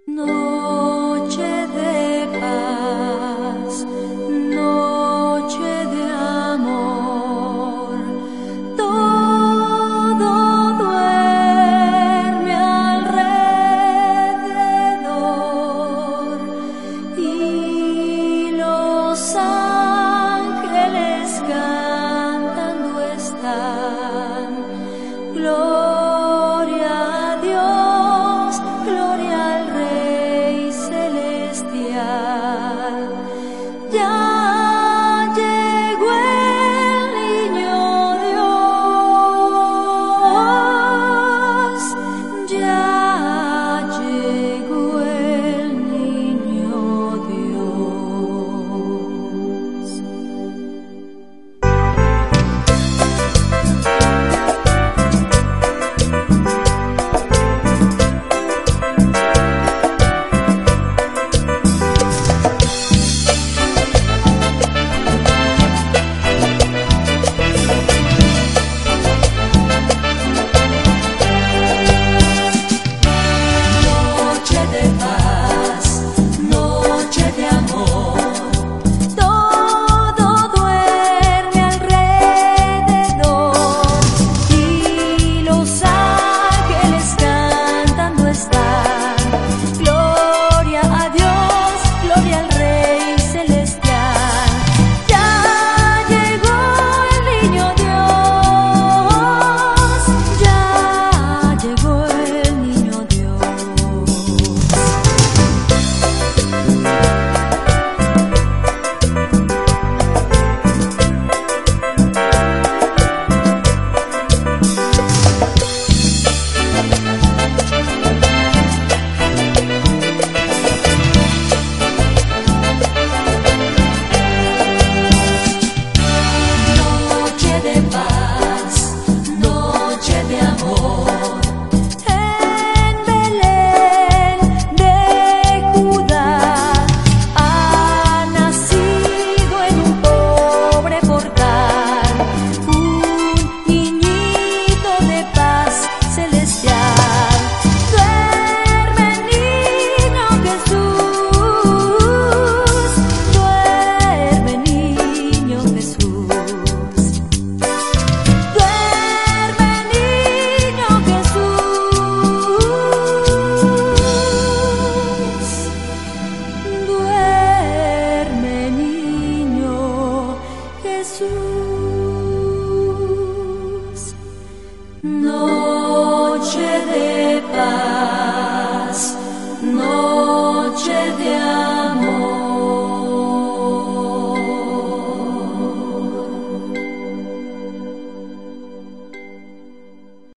Noche de paz, noche de amor, todo duerme alrededor y los ángeles cantando están. Gloria a Dios, gloria al Rey celestial. Ya llegó el niño Dios, ya llegó el niño Dios. Noche de paz, noche de amor, todo duerme alrededor y los ángeles cantando están. Gloria a Dios, gloria al Rey celestial. Ya llegó el niño Dios, ya llegó el niño Dios. Noche de paz, noche de amor, en Belén de Judá ha nacido en un pobre portal un niñito de paz celestial. Duerme niño Jesús, duerme niño Jesús. Duerme niño Jesús, duerme niño Jesús. Noche de paz, noche de